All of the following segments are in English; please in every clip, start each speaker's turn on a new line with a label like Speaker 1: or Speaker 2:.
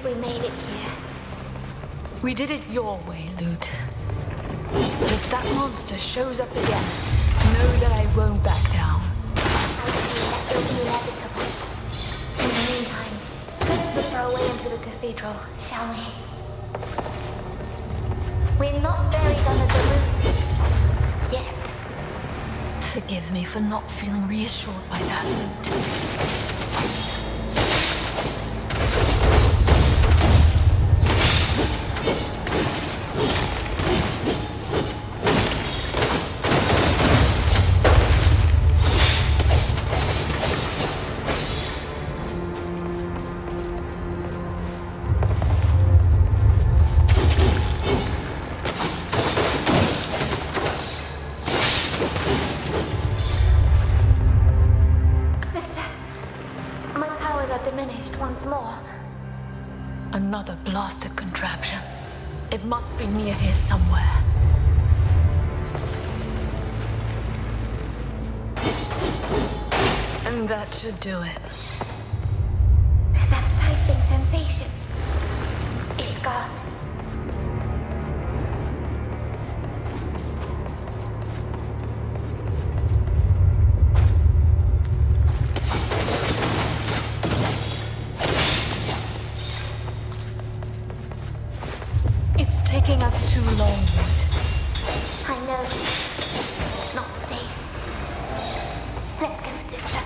Speaker 1: least we made it here.
Speaker 2: We did it your way, Lute. If that monster shows up again, know that I won't back down.
Speaker 1: I believe that will be inevitable. In the meantime, let's look our way into the cathedral, shall we? We're not buried under the roof yet.
Speaker 2: Forgive me for not feeling reassured by that, Lute. Another blasted contraption. It must be near here somewhere. And that should do it.
Speaker 1: That stifling sensation. It's gone.
Speaker 2: It's taking us too long, Lute.
Speaker 1: I know. Not safe. Let's go, sister.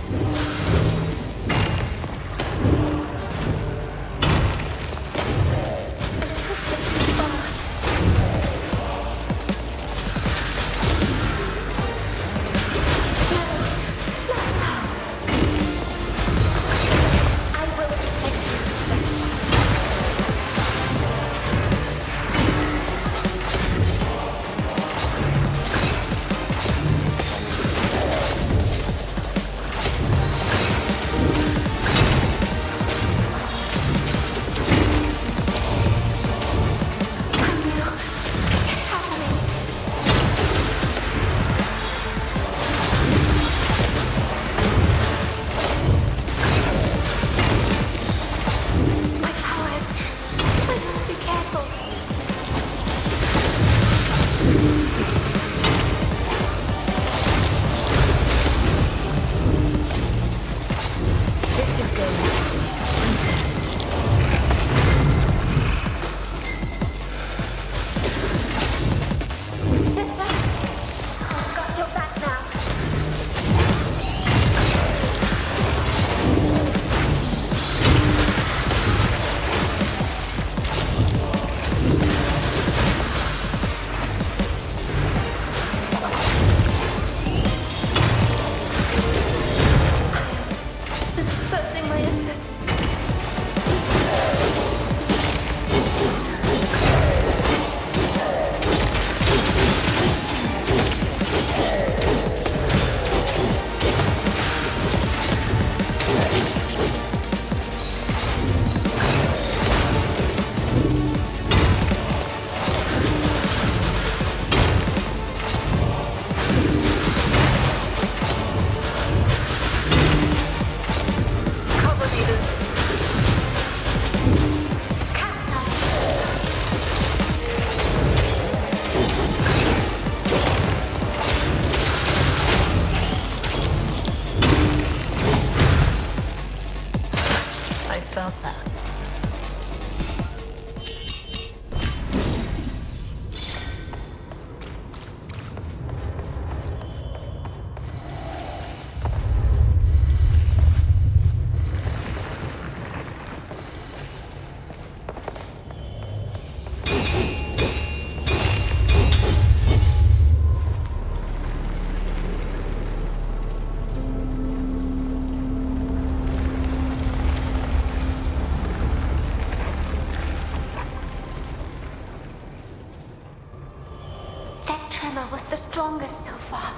Speaker 1: Was the strongest so far.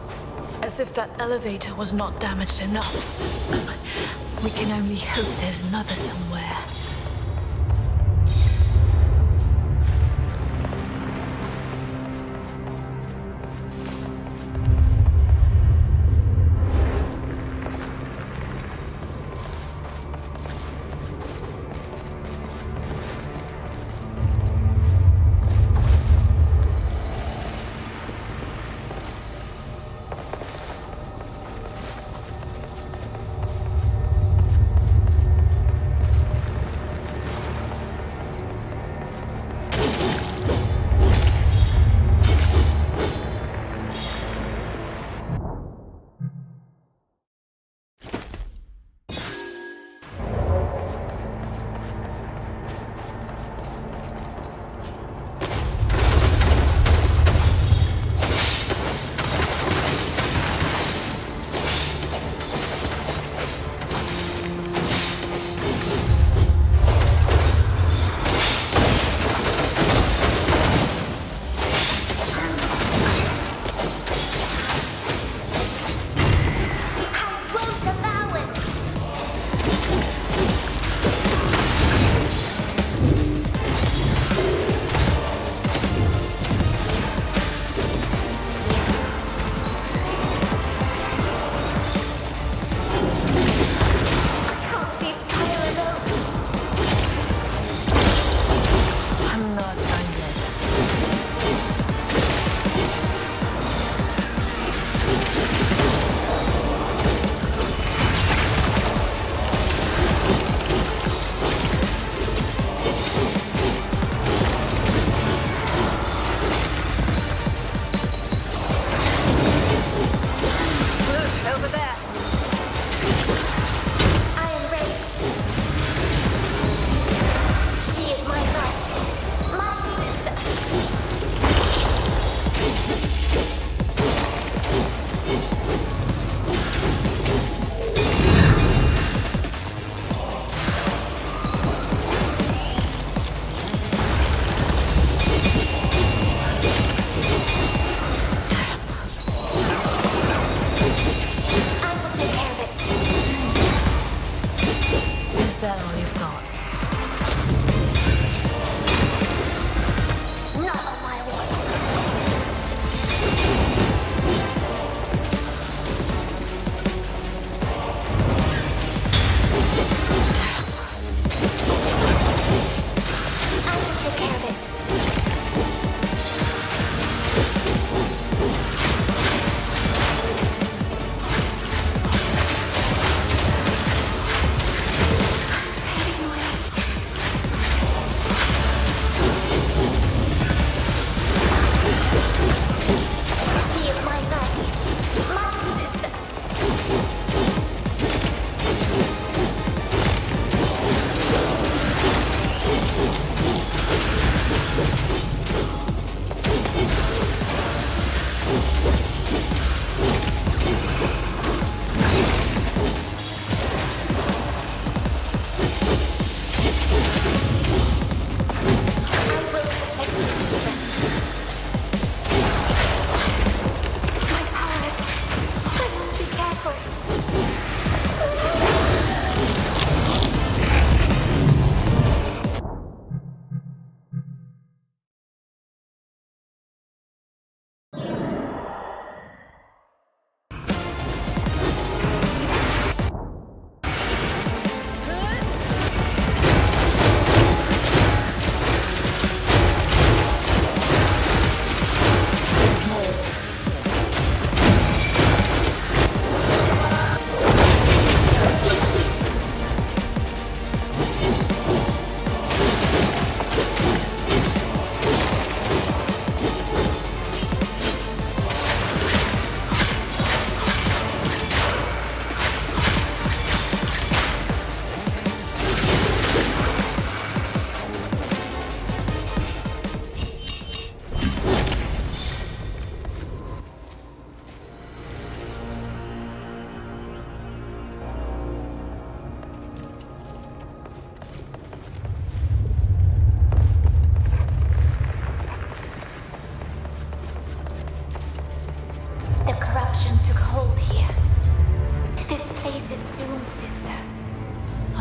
Speaker 2: As if that elevator was not damaged enough. We can only hope there's another somewhere.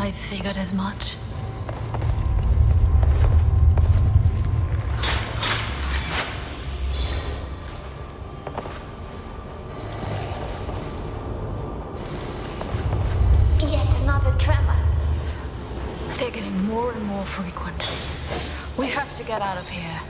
Speaker 2: I figured as much.
Speaker 1: Yet another tremor.
Speaker 2: They're getting more and more frequent. We have to get out of here.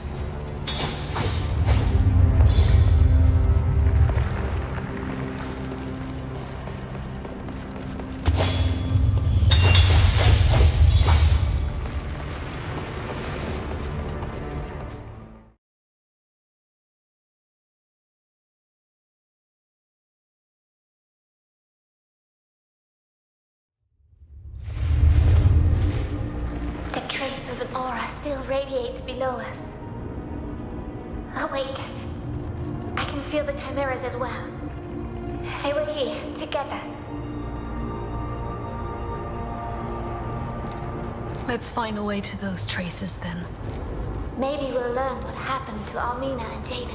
Speaker 1: Still radiates below us. Oh wait, I can feel the chimeras as well. They were here, together.
Speaker 2: Let's find a way to those traces then.
Speaker 1: Maybe we'll learn what happened to Almina and Jaden.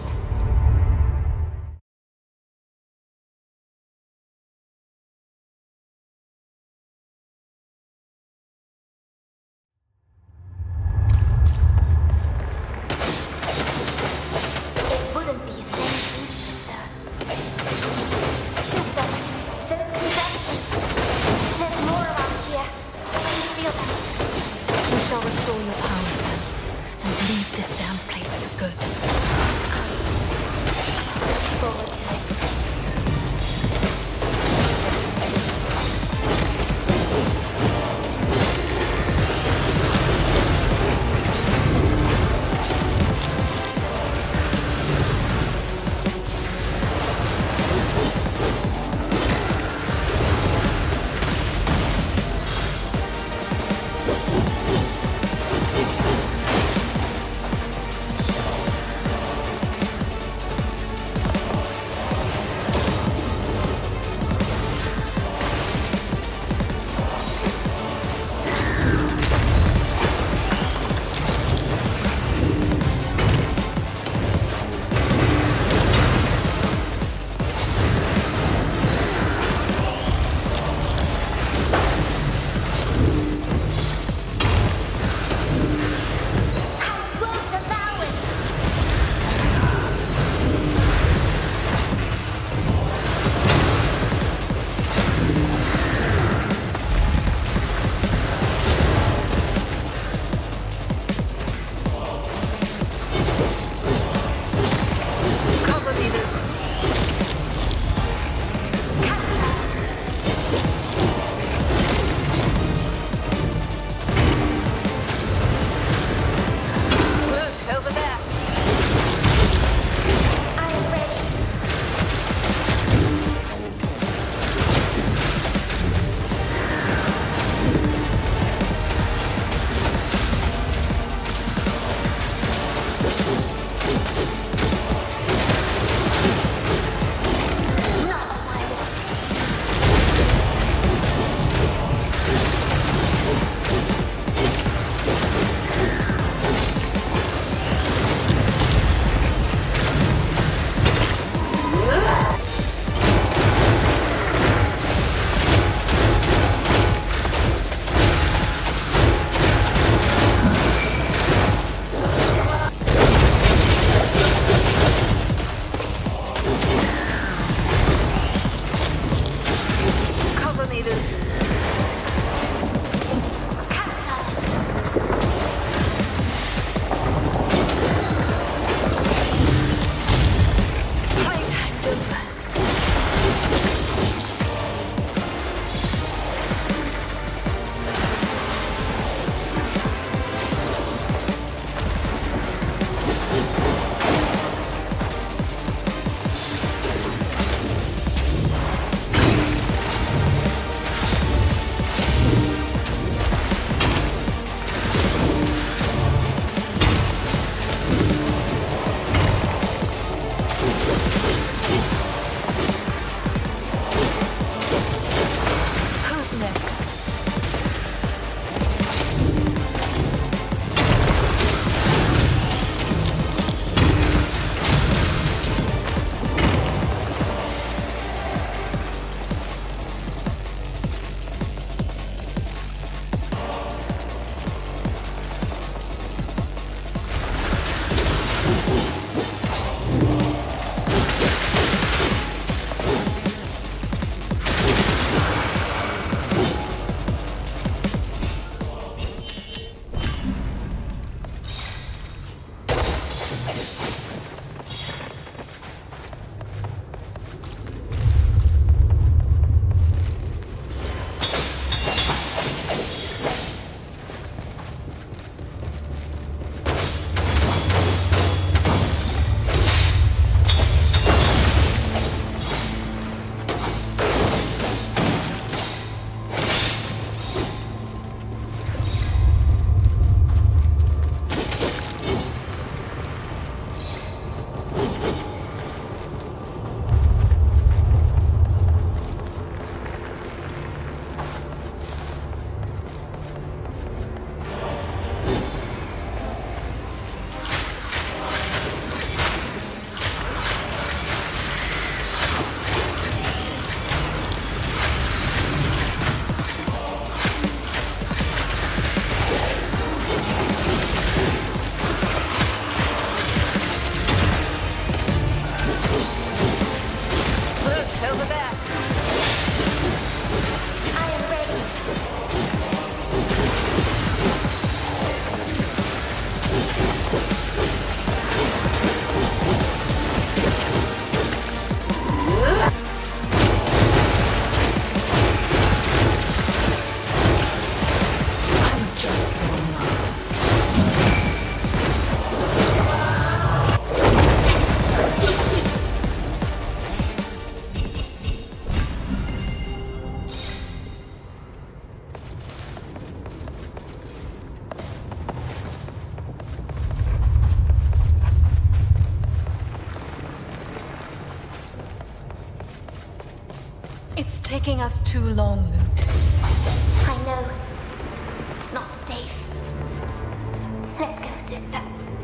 Speaker 2: It's taking us too long, Lute.
Speaker 1: I know. It's not safe. Let's go, sister.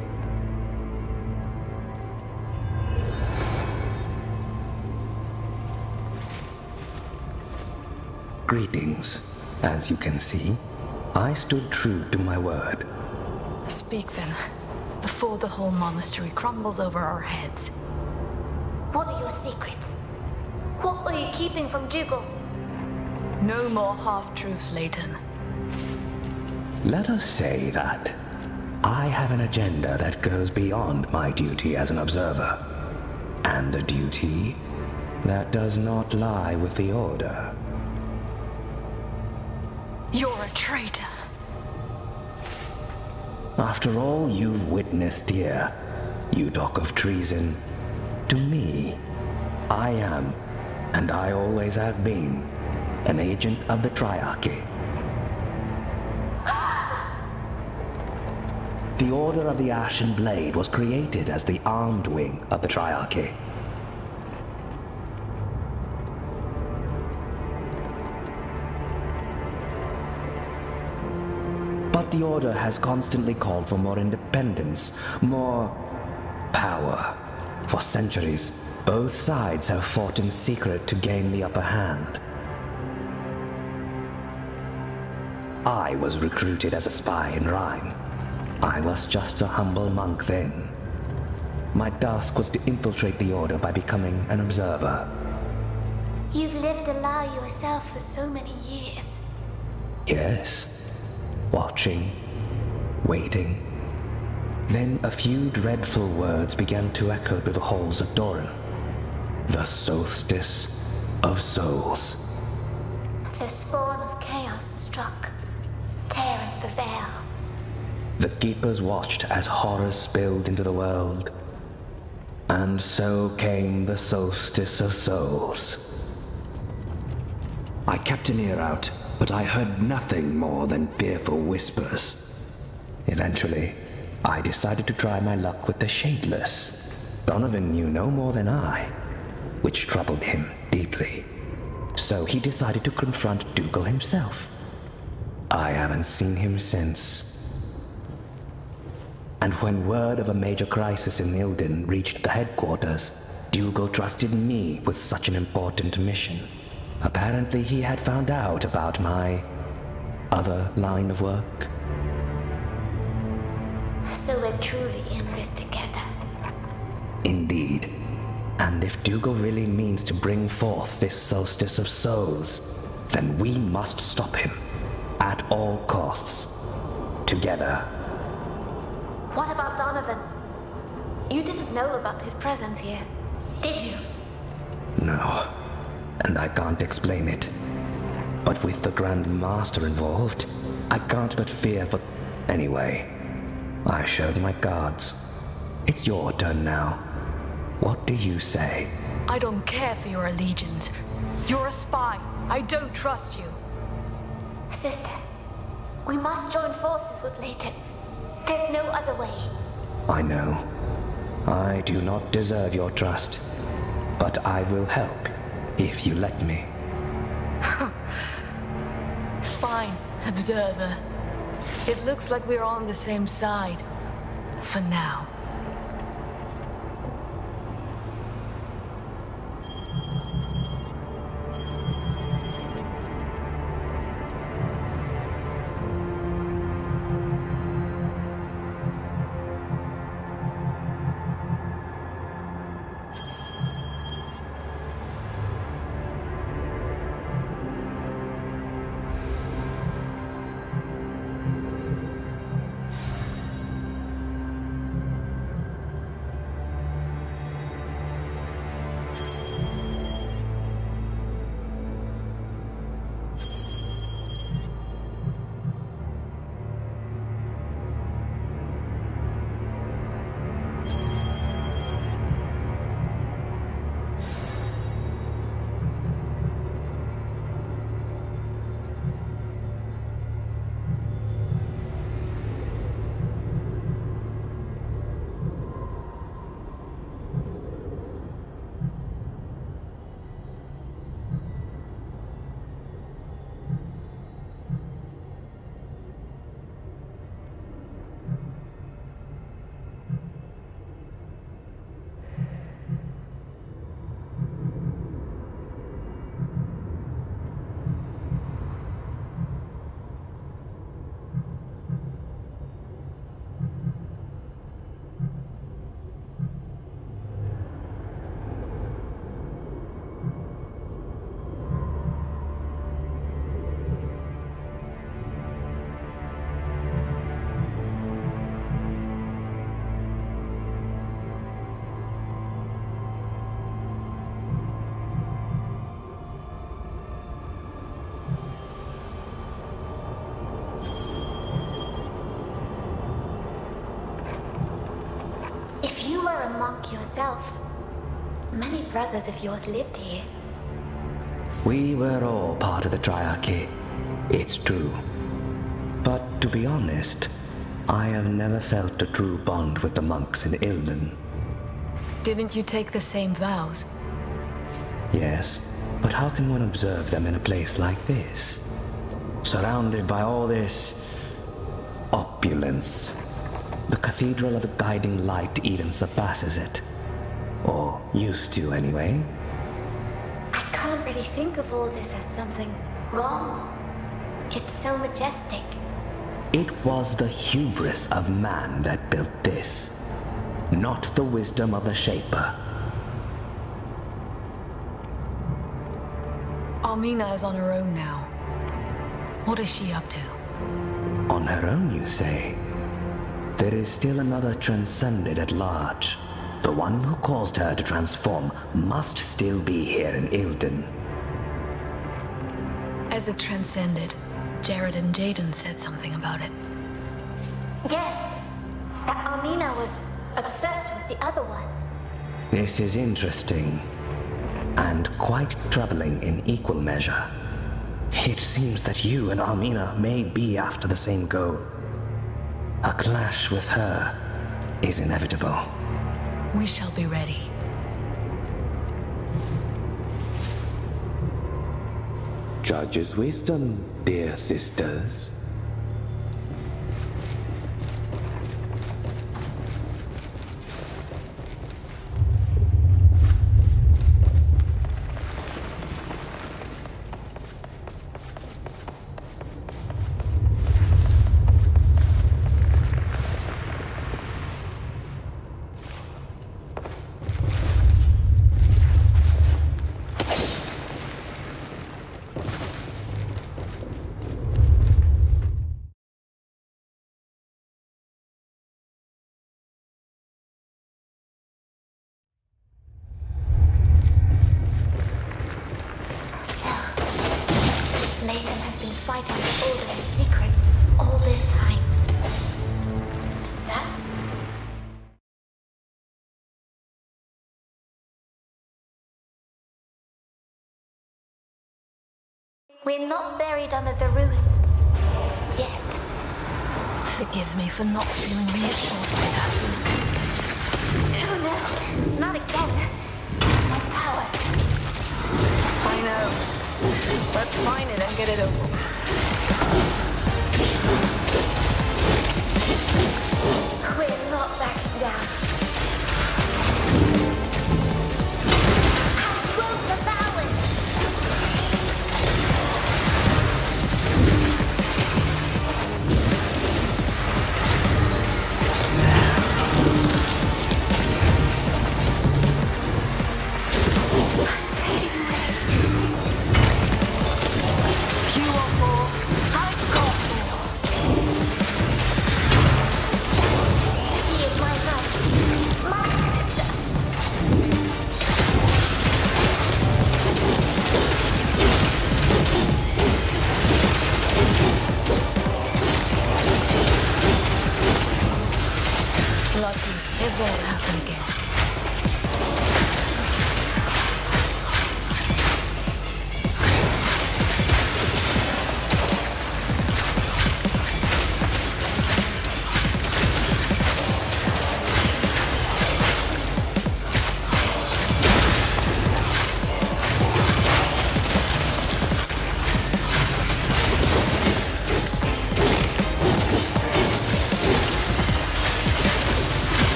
Speaker 3: Greetings. As you can see, I stood true to my word.
Speaker 2: Speak then, before the whole monastery crumbles over our heads.
Speaker 1: What are your secrets? What were you keeping from Dougal?
Speaker 2: No more half-truths, Leighton.
Speaker 3: Let us say that I have an agenda that goes beyond my duty as an observer, and a duty that does not lie with the Order.
Speaker 2: You're a traitor.
Speaker 3: After all you've witnessed here, you talk of treason. To me, I am, and I always have been, an agent of the Triarchy. The Order of the Ashen Blade was created as the armed wing of the Triarchy. But the Order has constantly called for more independence, more power. For centuries, both sides have fought in secret to gain the upper hand. I was recruited as a spy in Rhine. I was just a humble monk then. My task was to infiltrate the Order by becoming an observer.
Speaker 1: You've lived a lie yourself for so many years.
Speaker 3: Yes. Watching. Waiting. Then a few dreadful words began to echo through the halls of Doran. The Soulstice of Souls.
Speaker 1: The spawn of chaos struck, tearing the veil.
Speaker 3: The Keepers watched as horrors spilled into the world. And so came the Soulstice of Souls. I kept an ear out, but I heard nothing more than fearful whispers. Eventually, I decided to try my luck with the Shadeless. Donovan knew no more than I, which troubled him deeply. So he decided to confront Dougal himself. I haven't seen him since. And when word of a major crisis in Ilden reached the headquarters, Dougal trusted me with such an important mission. Apparently he had found out about my other line of work.
Speaker 1: So we're truly in this together.
Speaker 3: Indeed. And if Dougal really means to bring forth this Soulstice of Souls, then we must stop him. At all costs. Together.
Speaker 1: What about Donovan? You didn't know about his presence here, did you?
Speaker 3: No. And I can't explain it. But with the Grand Master involved, I can't but fear for... Anyway, I showed my cards. It's your turn now. What do you say?
Speaker 2: I don't care for your allegiance. You're a spy. I don't trust you.
Speaker 1: Sister, we must join forces with Leighton. There's no other way.
Speaker 3: I know. I do not deserve your trust. But I will help, if you let me.
Speaker 2: Fine, observer. It looks like we're on the same side. For now.
Speaker 1: monk yourself. Many brothers of yours lived here.
Speaker 3: We were all part of the Triarchy. It's true. But to be honest, I have never felt a true bond with the monks in Ilden.
Speaker 2: Didn't you take the same vows?
Speaker 3: Yes, but how can one observe them in a place like this? Surrounded by all this opulence. The Cathedral of the Guiding Light even surpasses it. Or used to, anyway.
Speaker 1: I can't really think of all this as something wrong. It's so majestic.
Speaker 3: It was the hubris of man that built this, not the wisdom of the Shaper.
Speaker 2: Armina is on her own now. What is she up to?
Speaker 3: On her own, you say? There is still another transcended at large. The one who caused her to transform must still be here in Ilden.
Speaker 2: As it transcended, Jared and Jaden said something about it.
Speaker 1: Yes, that Armina was obsessed with the other one.
Speaker 3: This is interesting, and quite troubling in equal measure. It seems that you and Armina may be after the same goal. A clash with her is inevitable.
Speaker 2: We shall be ready.
Speaker 3: Judge's wisdom, dear sisters.
Speaker 1: Fighting all their secrets all this time. Is that? We're not buried under the ruins yet.
Speaker 2: Forgive me for not feeling reassured by that, Luke.
Speaker 1: Oh no, not again. My powers.
Speaker 2: I know. Let's find it and get it over with.
Speaker 1: We're not backing down. I broke the balance.
Speaker 2: You want more? I've got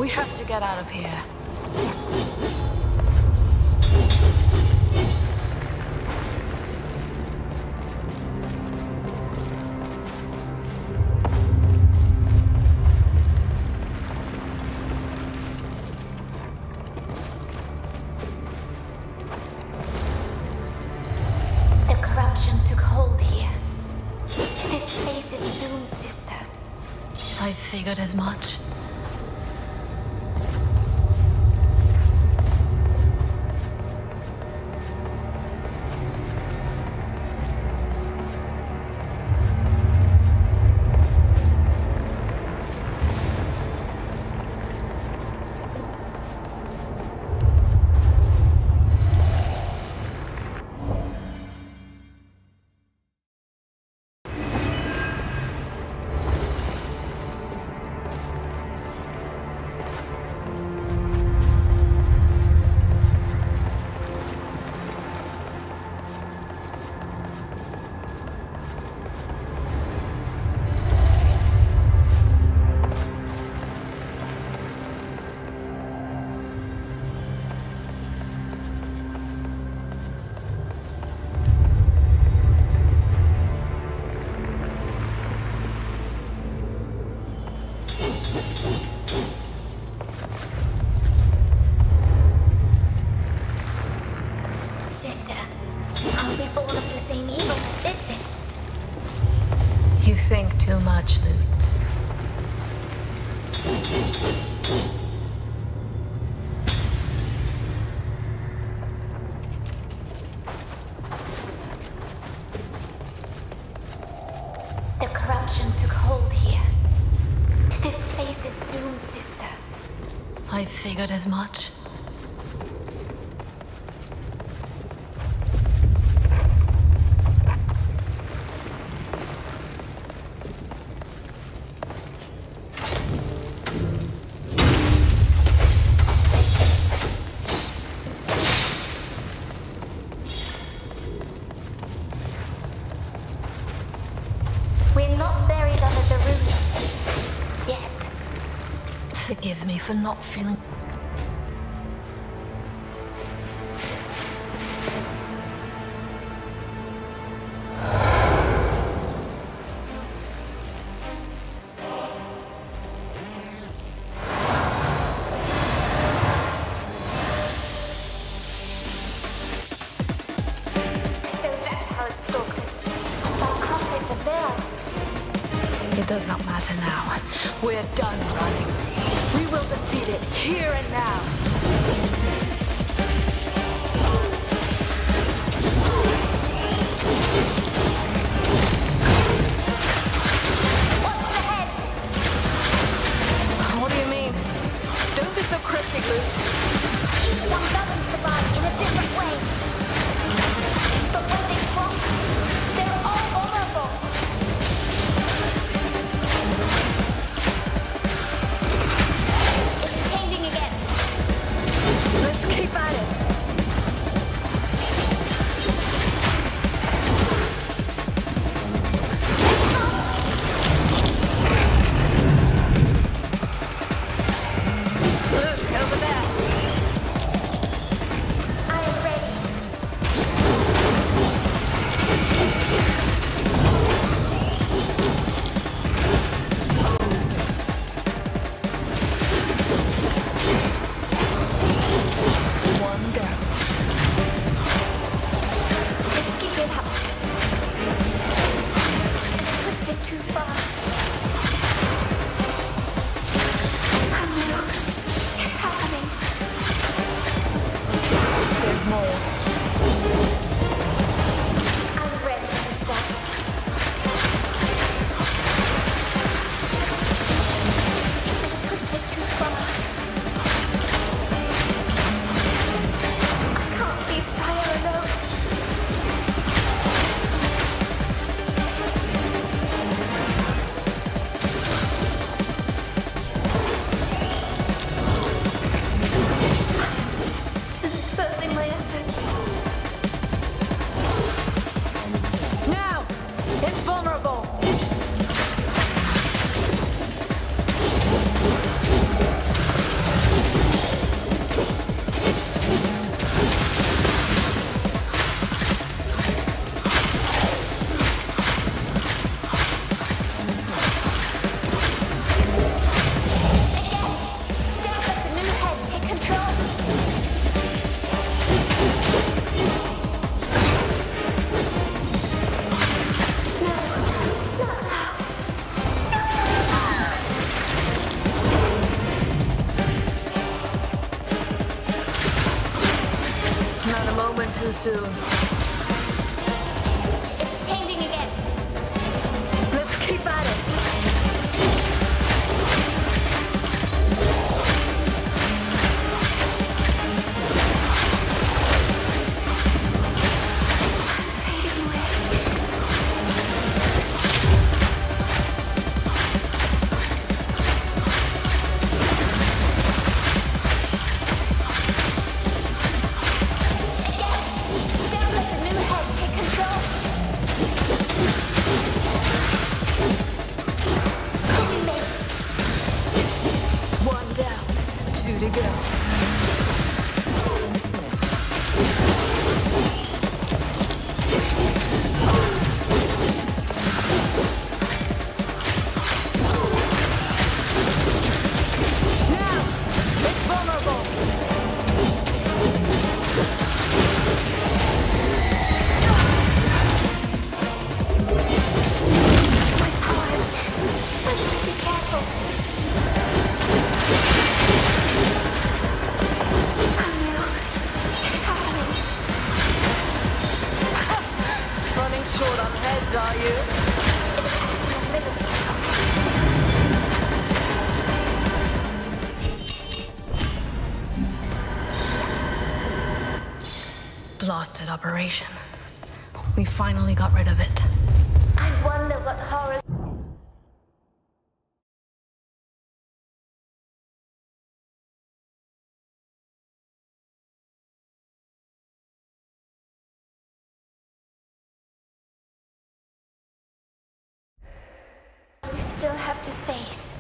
Speaker 2: We have to get out of here.
Speaker 1: The corruption took hold here. This place is doomed, sister.
Speaker 2: I figured as much.
Speaker 1: Sister, are we born of the same evil that did this?
Speaker 2: You think too much, Luke.
Speaker 1: The corruption took hold here. This place is doomed, sister.
Speaker 2: I figured as much.
Speaker 1: We're not buried under the ruins. Yet.
Speaker 2: Forgive me for not feeling...
Speaker 1: So that's how it stalked us. By crossing the veil.
Speaker 2: It does not matter now. We're done running. We will defeat it here and now.
Speaker 1: What's ahead?
Speaker 2: What do you mean? Don't be so cryptic, Luke.
Speaker 1: Each one governs the body in a different way. But when they cross, they're all vulnerable. It's changing again.
Speaker 2: Let's keep at it. Luke, over there.
Speaker 1: I am ready.
Speaker 2: happen soon.
Speaker 1: It's changing again.
Speaker 2: Let's keep at it.
Speaker 1: Fading away. Don't let the new head take control. We made it.
Speaker 2: One down, two to go. Now, it's vulnerable.
Speaker 1: My power. I should be careful. Oh no. It's happening.
Speaker 2: Running short on heads, are you?
Speaker 1: It's actually limited.
Speaker 2: Blasted operation. We finally got rid of it.
Speaker 1: I wonder what horrors. We still have to face.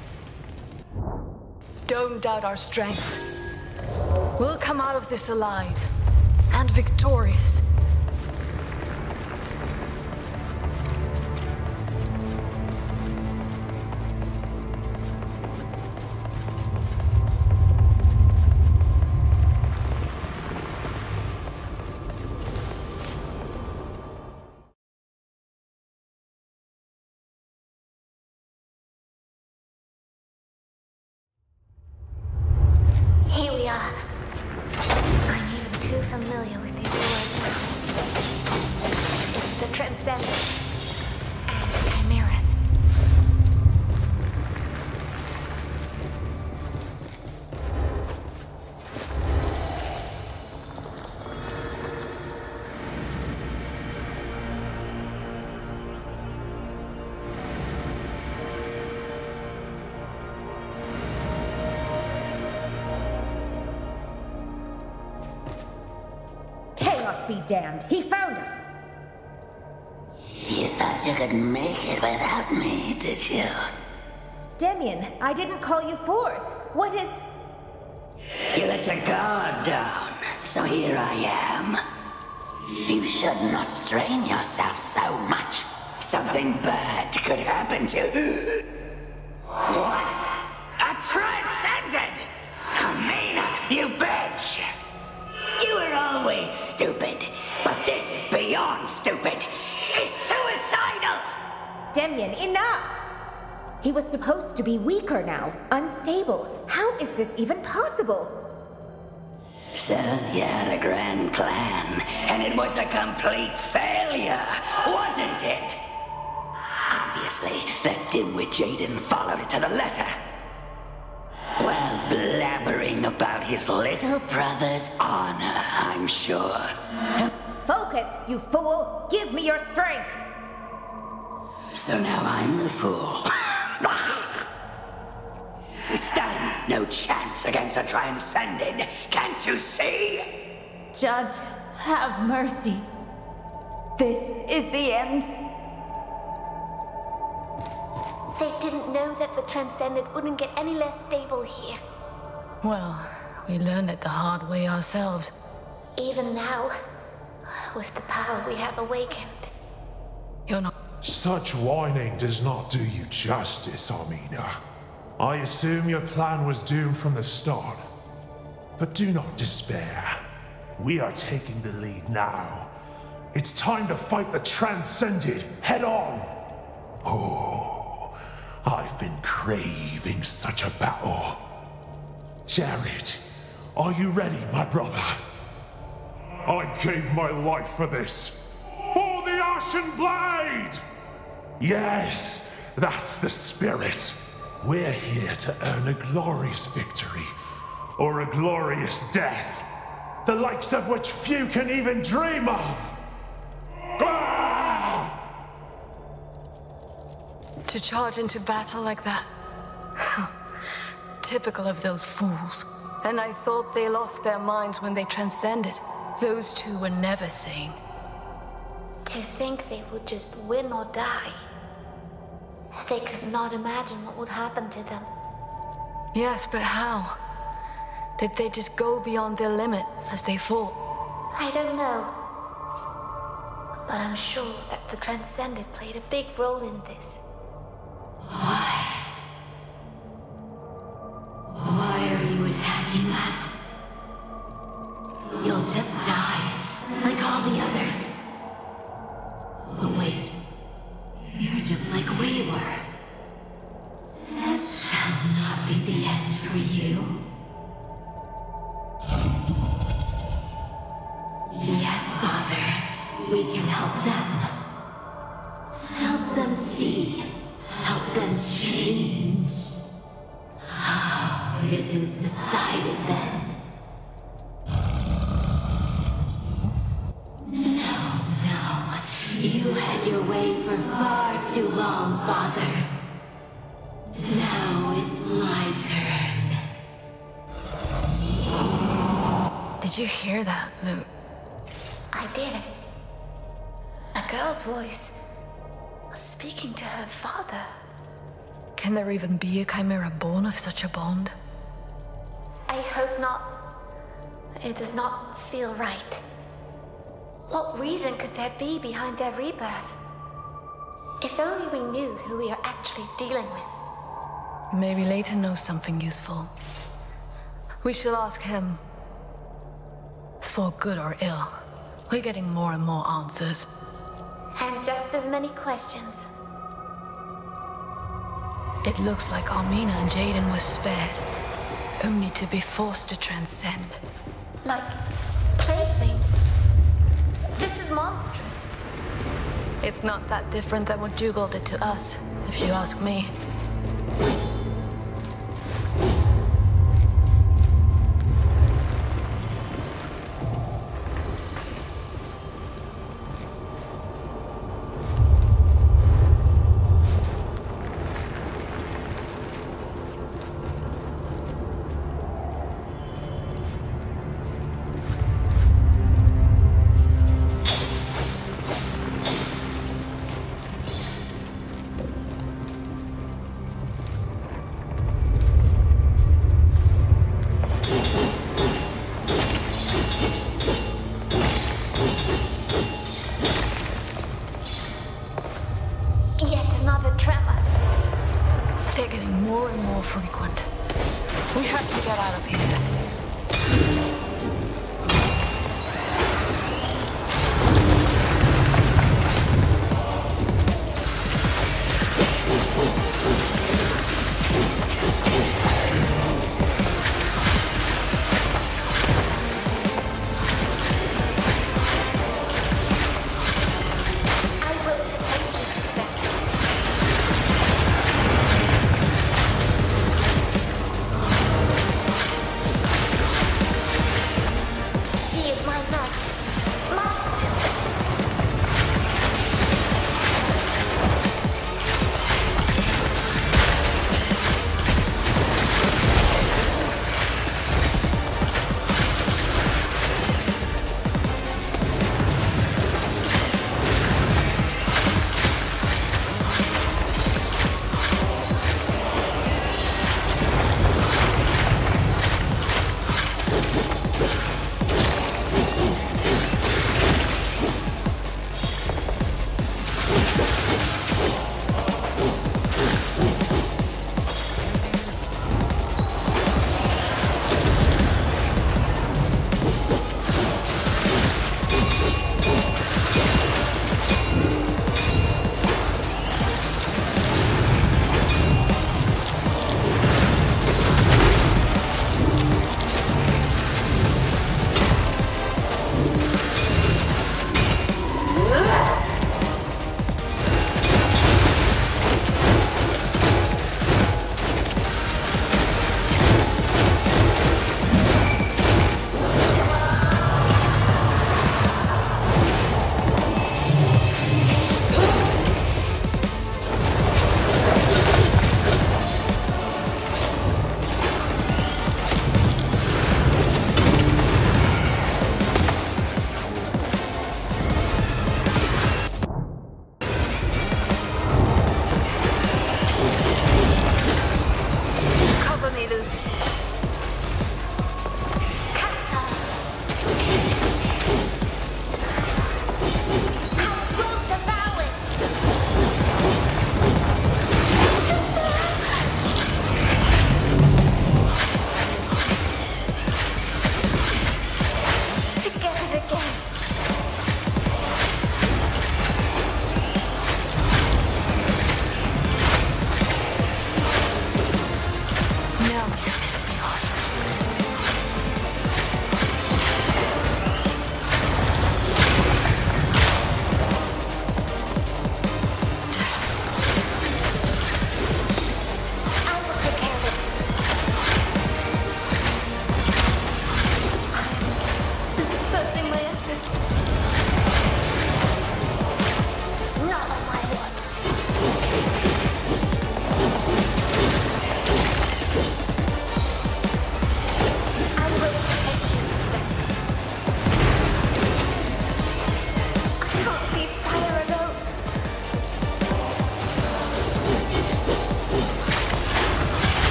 Speaker 2: Don't doubt our strength. We'll come out of this alive and victorious.
Speaker 1: Here we are. I'm even too familiar with these words. It's the transcendent and chimeras.
Speaker 4: Chaos be damned. He found us.
Speaker 5: You thought you could make it without me, did you?
Speaker 4: Demian, I didn't call you forth. What is...
Speaker 5: You let your guard down, so here I am. You should not strain yourself so much. Something bad could happen to... What? A transcendent? Amina, you bitch! You were always stupid, but this is beyond stupid. It's suicidal!
Speaker 4: Demian, enough! He was supposed to be weaker now, unstable. How is this even possible?
Speaker 5: So you had a grand plan, and it was a complete failure, wasn't it? Obviously, that dimwit Jaden followed it to the letter. While blabbering about his little brother's honor, I'm sure.
Speaker 4: Focus, you fool! Give me your strength!
Speaker 5: So now I'm the fool. We stand no chance against a transcendent, can't you see?
Speaker 4: Judge, have mercy. This is the end.
Speaker 1: They didn't know that the transcendent wouldn't get any less stable here.
Speaker 2: Well, we learned it the hard way ourselves.
Speaker 1: Even now, with the power we have awakened.
Speaker 2: You're not...
Speaker 6: Such whining does not do you justice, Amina. I assume your plan was doomed from the start. But do not despair. We are taking the lead now. It's time to fight the Transcended head on. Oh, I've been craving such a battle. Jared, are you ready, my brother? I gave my life for this. For the Ashen Blade! Yes, that's the spirit. We're here to earn a glorious victory. Or a glorious death. The likes of which few can even dream of. Ah!
Speaker 2: To charge into battle like that? Typical of those fools. And I thought they lost their minds when they transcended. Those two were never sane.
Speaker 1: To think they would just win or die. They could not imagine what would happen to them.
Speaker 2: Yes, but how? Did they just go beyond their limit as they fought?
Speaker 1: I don't know. But I'm sure that the Transcended played a big role in this.
Speaker 5: Why are you attacking us? You'll just die, like all the others. Oh wait, you're just like we were. Death shall not be the end for you. Yes, Father, we can help them. Help them see. Help them change. Oh, it is decided then. No. You had your way for far too long, Father. Now it's my turn.
Speaker 2: Did you hear that, Lute?
Speaker 1: I did. A girl's voice. Speaking to her father.
Speaker 2: Can there even be a chimera born of such a bond?
Speaker 1: I hope not. It does not feel right. What reason could there be behind their rebirth? If only we knew who we are actually dealing with.
Speaker 2: Maybe Leighton knows something useful. We shall ask him. For good or ill, we're getting more and more answers.
Speaker 1: And just as many questions.
Speaker 2: It looks like Armina and Jaden were spared, only to be forced to transcend.
Speaker 1: Like plaything. This is monstrous.
Speaker 2: It's not that different than what Dougal did to us, if you ask me. Frequent. We have to get out of here.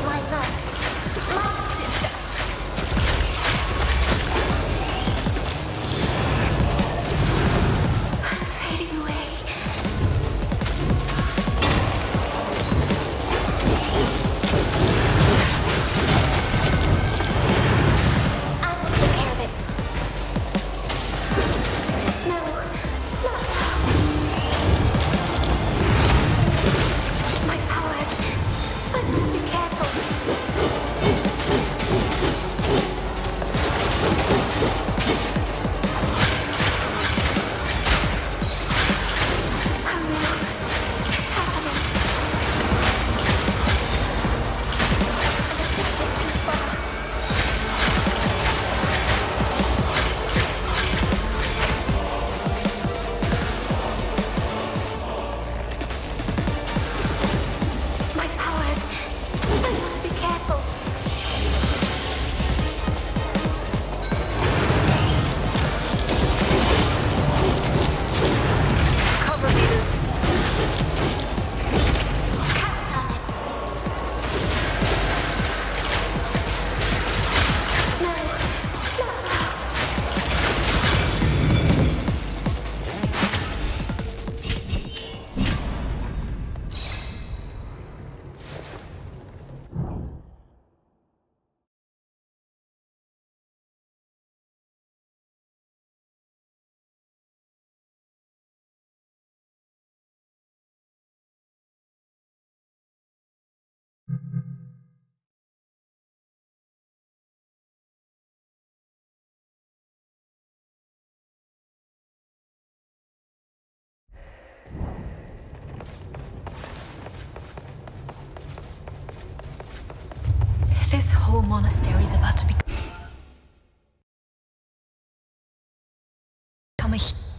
Speaker 1: my light. My sister. I'm fading away. I will take care of it. No, not now. My powers. I must be careful. Oh no. It's happening. I've drifted too far. My powers. I must be careful.
Speaker 2: Cover me, Lute.
Speaker 1: Count on it. No, not now.
Speaker 2: This whole monastery is about to become a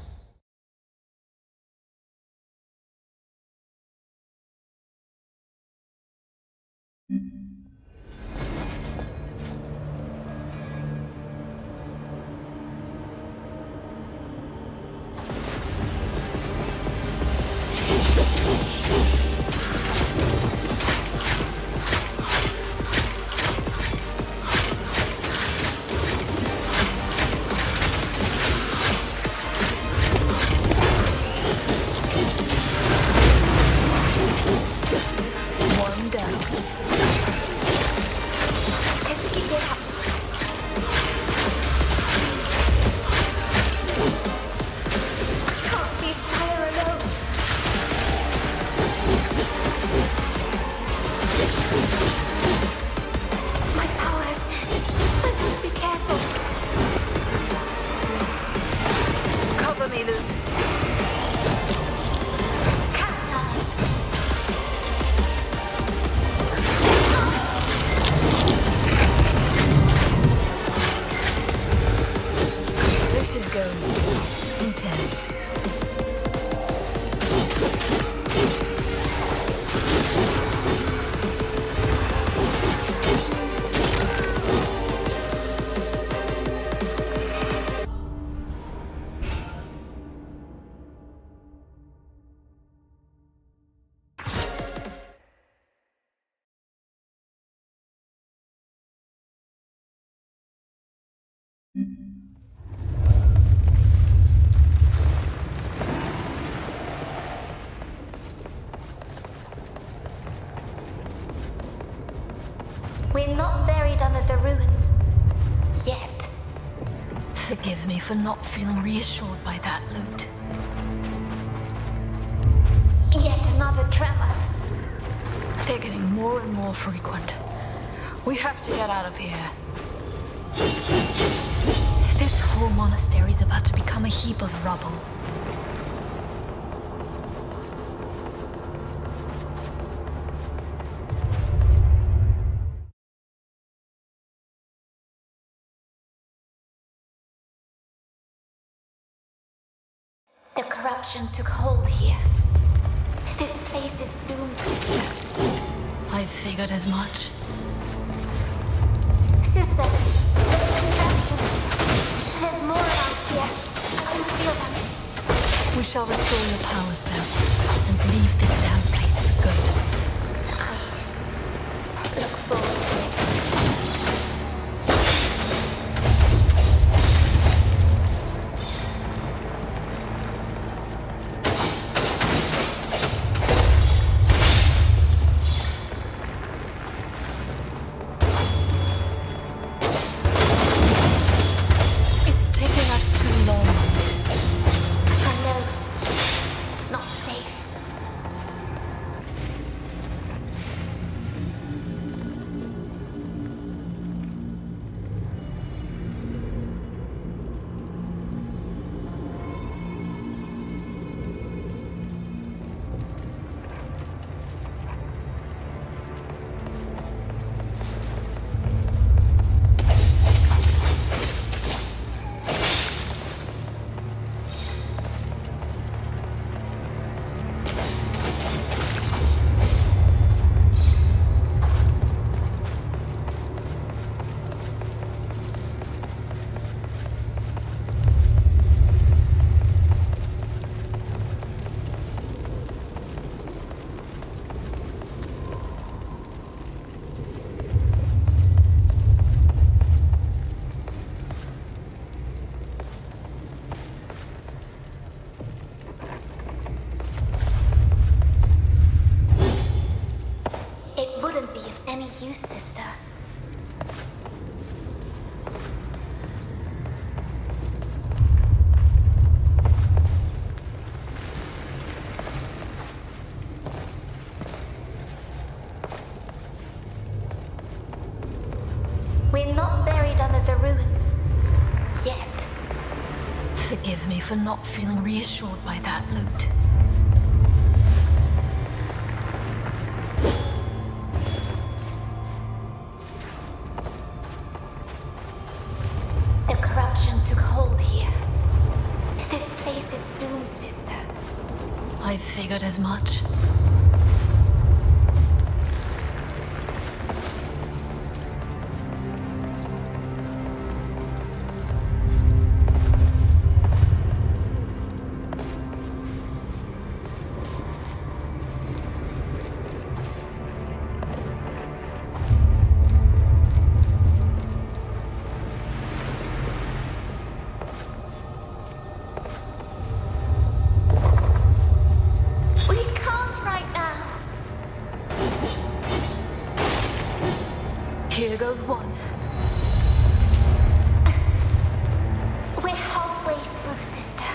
Speaker 2: one down.
Speaker 1: Let's keep it up. I can't be fire alone. My powers. I must be careful.
Speaker 2: Cover me, Lute.
Speaker 1: Count on it.
Speaker 2: This is going intense.
Speaker 1: We're not buried under the ruins. Yet.
Speaker 2: Forgive me for not feeling reassured by that, Lute.
Speaker 1: Yet another tremor.
Speaker 2: They're getting more and more frequent. We have to get out of here. This whole monastery is about to become a heap of rubble.
Speaker 1: The corruption took hold here. This place is doomed to destruction.
Speaker 2: I figured as much.
Speaker 1: Sister, there's contraptions. There's more around here. I can feel them.
Speaker 2: We shall restore your powers then, and leave this damn place for good.
Speaker 1: I look forward you, sister. We're not buried under the ruins. Yet.
Speaker 2: Forgive me for not feeling reassured by that loot.
Speaker 1: The corruption took hold here. This place is doomed, sister.
Speaker 2: I figured as much. Here goes one.
Speaker 1: We're halfway through, sister.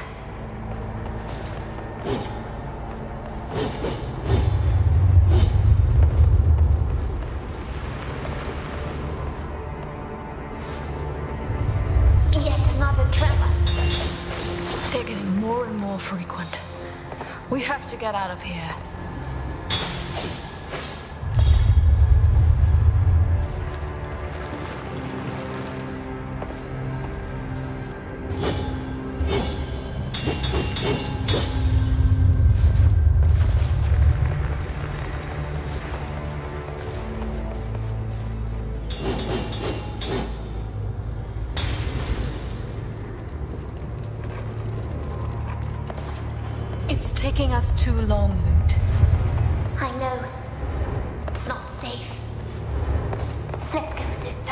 Speaker 1: Yet another tremor.
Speaker 2: They're getting more and more frequent. We have to get out of here. It's taking us too long, Loot.
Speaker 1: I know. It's not safe. Let's go, sister.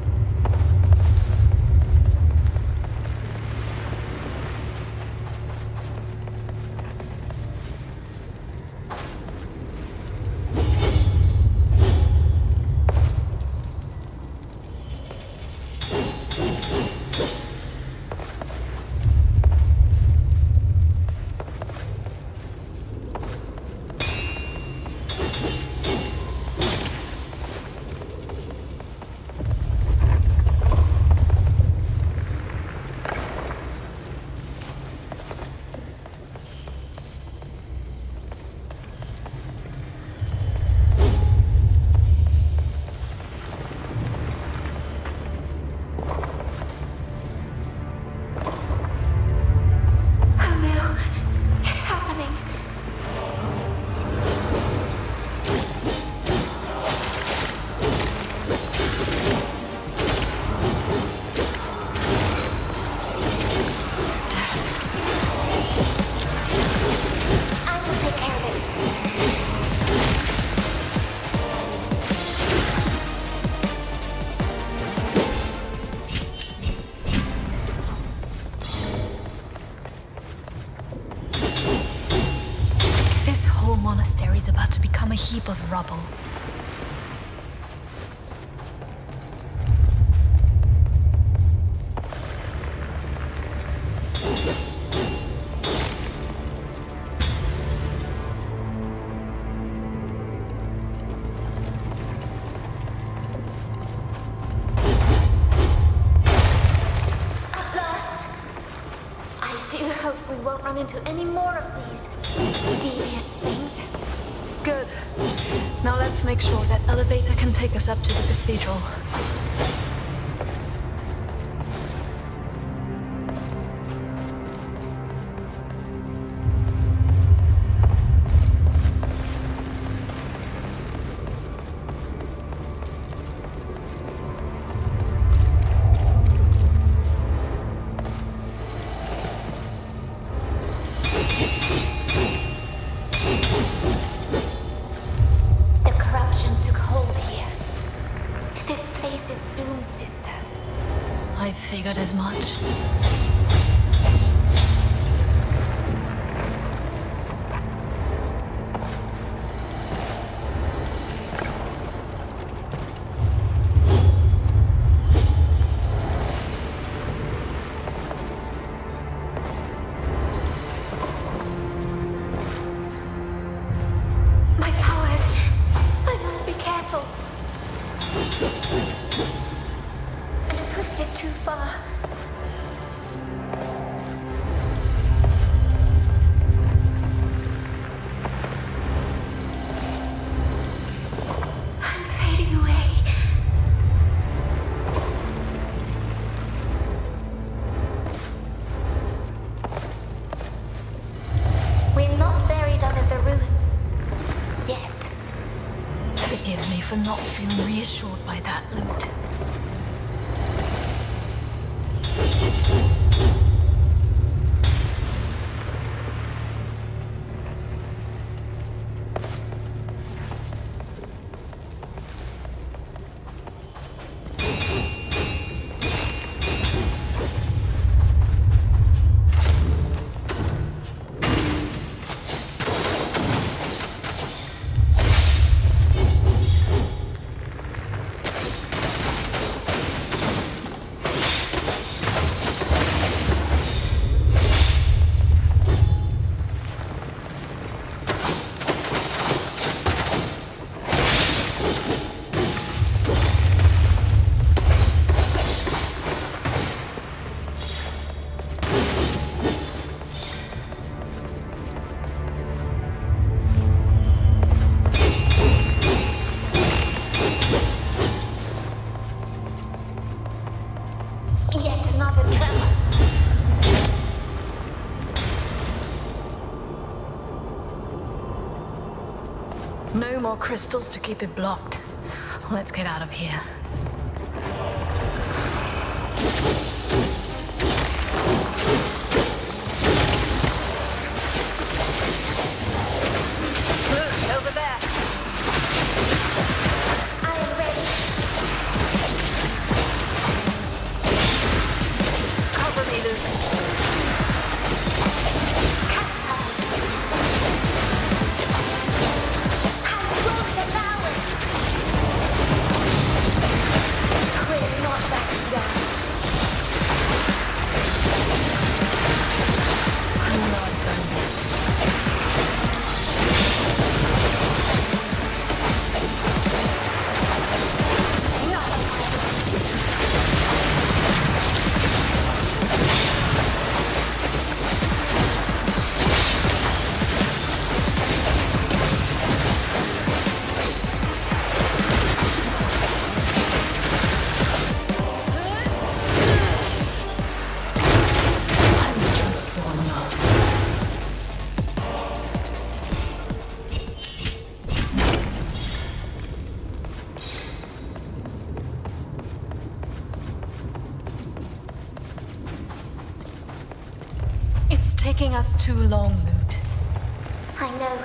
Speaker 2: Monastery is about to become a heap of rubble.
Speaker 1: At last! I do hope we won't run into any more of these devious things.
Speaker 2: Good. Now let's make sure that elevator can take us up to the cathedral. I figured as much.
Speaker 1: too far. I'm fading away. We're not buried under the ruins. Yet.
Speaker 2: Forgive me for not feeling reassured by that loot.
Speaker 1: Yet another tremor.
Speaker 2: No more crystals to keep it blocked. Let's get out of here. Look, over there.
Speaker 1: I am ready.
Speaker 2: Cover me, Luke.
Speaker 1: We're not backing down.
Speaker 2: I'm not done yet. I'm just warming up. It's taking us too long, Loot.
Speaker 1: I know.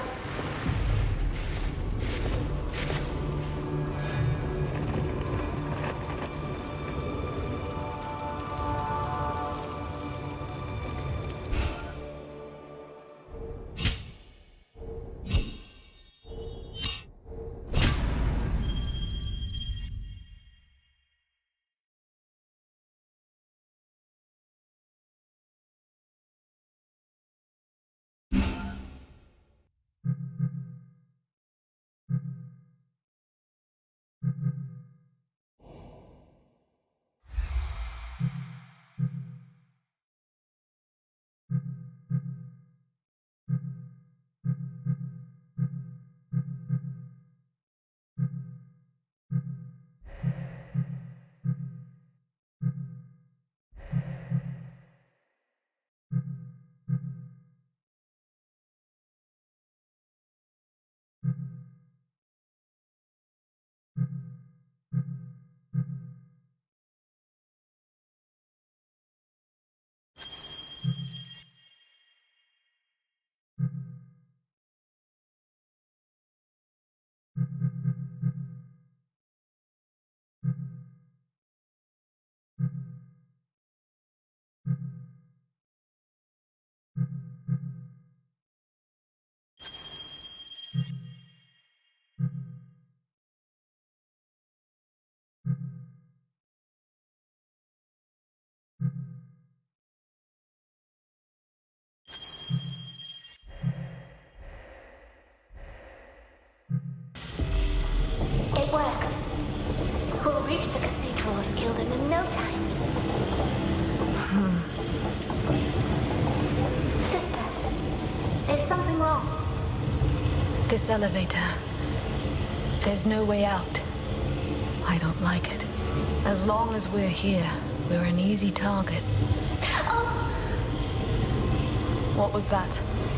Speaker 1: It works. We'll reach the Cathedral of Gildan in no time. Sister, is something wrong?
Speaker 2: This elevator. There's no way out. I don't like it. As long as we're here, we're an easy target.
Speaker 1: Oh!
Speaker 2: What was that?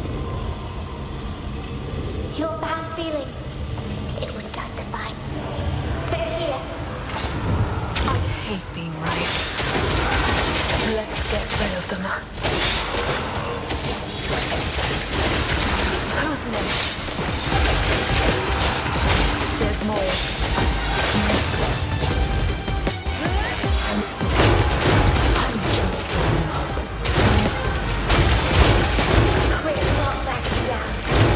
Speaker 1: Your bad feeling. It was justified. They're here.
Speaker 2: I hate being right. Let's get rid of them. Who's next? There's more. I'm just
Speaker 1: Quick, not backing down.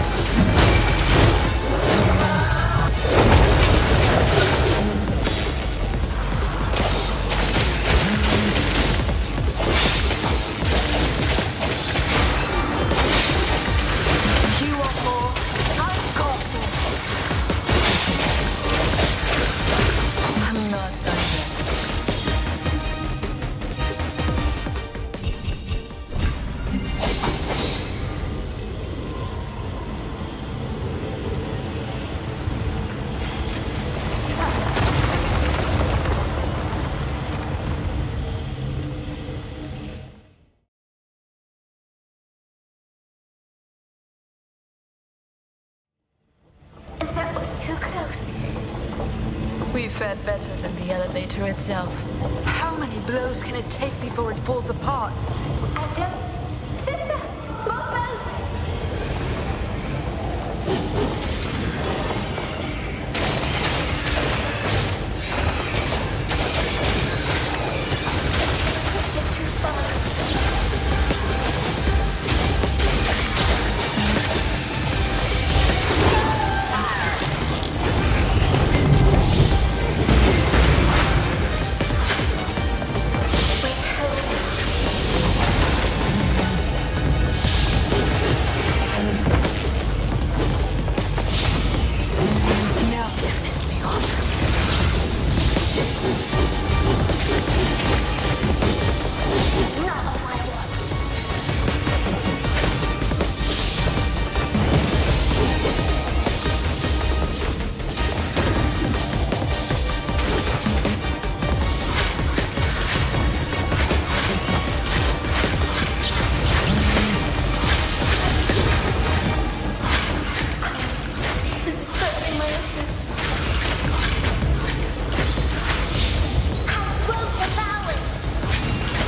Speaker 2: You want more? I've got more. I'm not done yet.
Speaker 1: That was too close.
Speaker 2: We fared better than the elevator itself. How many blows can it take before it falls apart?
Speaker 1: I don't... Sister! More bows! Pushed it too far. We're home.
Speaker 2: Now piss me off.
Speaker 1: Not on my watch. Serving my essence. I broke the balance.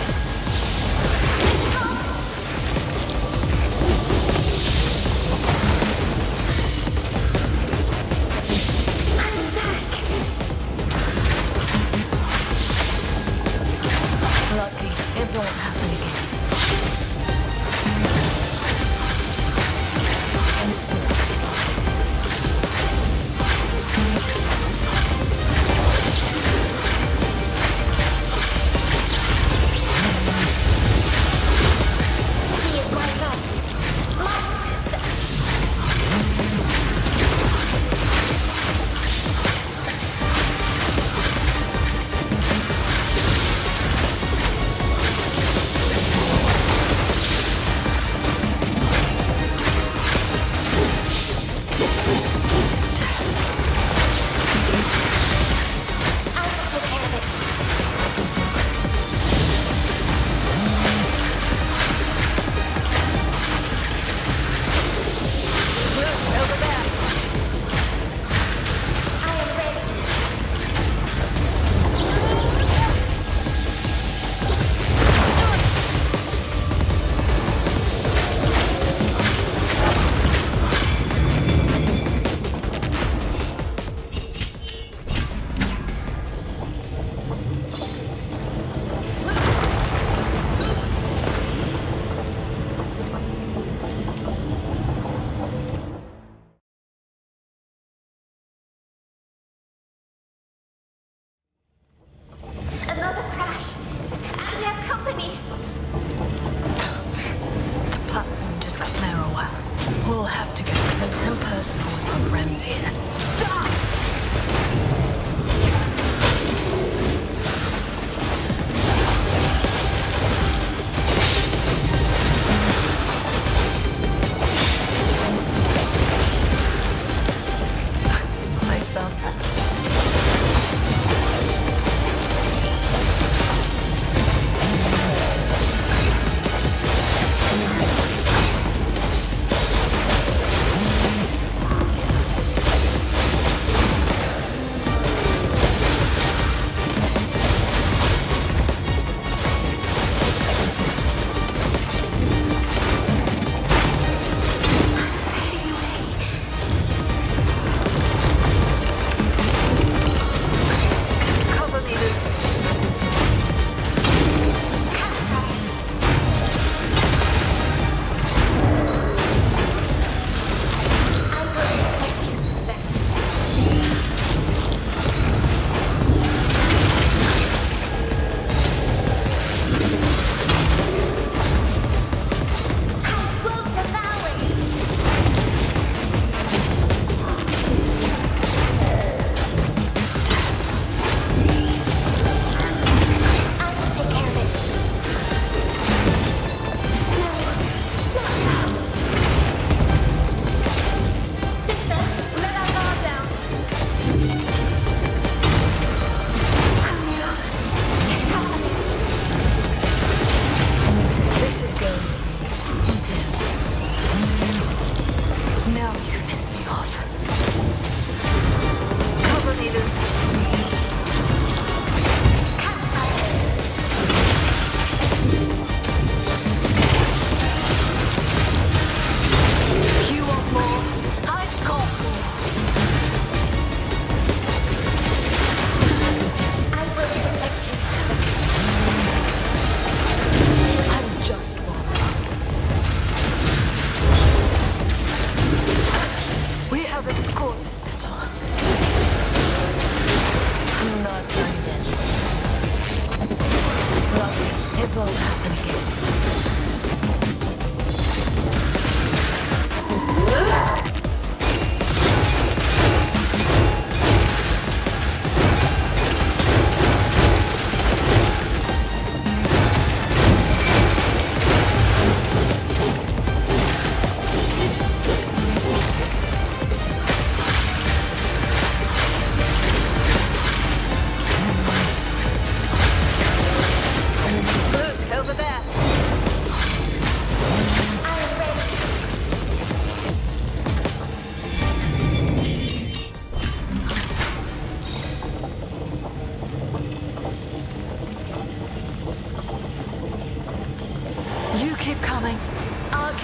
Speaker 1: I'm back.
Speaker 2: Lucky, it won't happen again.
Speaker 1: She is my knight. My sister.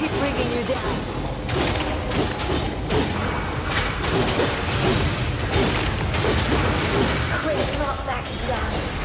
Speaker 2: keep bringing you down.
Speaker 1: We're not backing down.